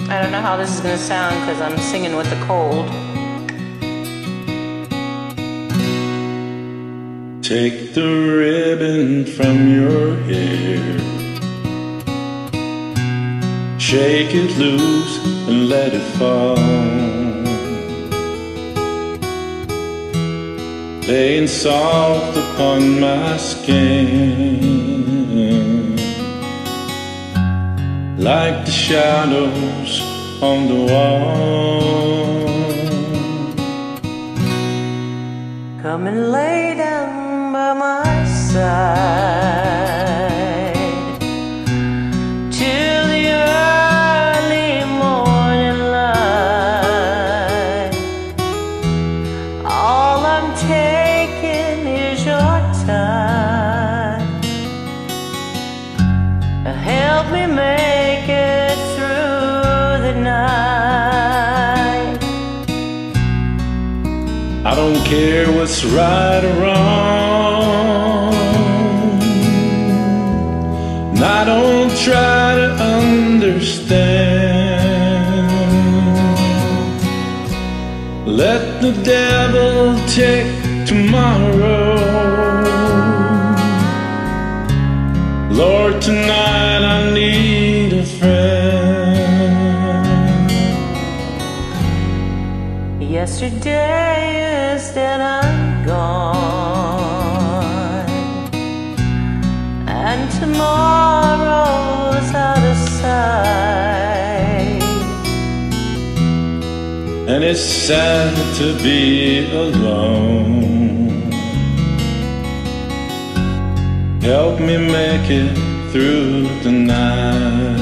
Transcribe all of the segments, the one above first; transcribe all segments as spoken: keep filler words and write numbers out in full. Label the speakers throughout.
Speaker 1: I don't know how this is gonna sound because I'm singing with a cold.
Speaker 2: Take the ribbon from your hair, shake it loose and let it fall, laying soft upon my skin, like the shadows on the wall.
Speaker 1: Come and lay down by my side till the early morning light. All I'm taking is your time. Help me make it through the night.
Speaker 2: I don't care what's right or wrong, and I don't try to understand. Let the devil take tomorrow. Lord, tonight I need a friend.
Speaker 1: Yesterday is dead and gone, and tomorrow's out of sight.
Speaker 2: And it's sad to be alone. Help me make it through the night.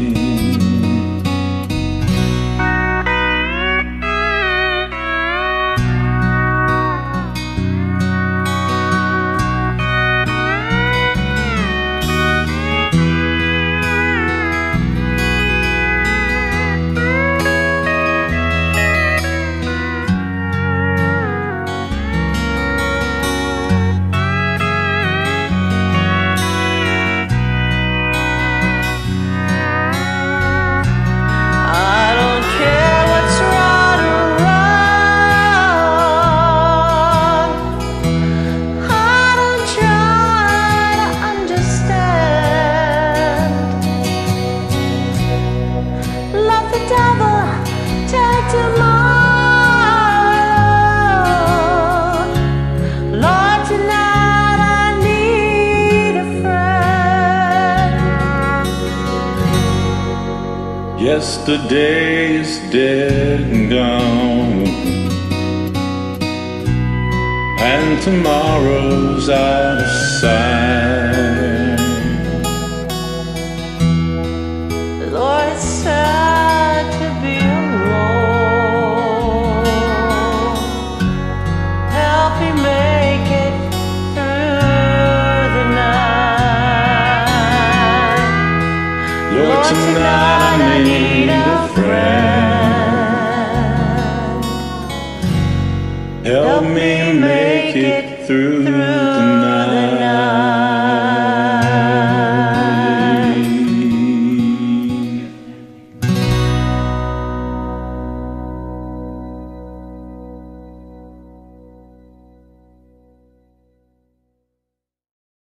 Speaker 2: Yesterday's dead and gone, and tomorrow's out of sight.
Speaker 1: Lord, it's sad to be alone. Help me make it through the night.
Speaker 2: Lord, tonight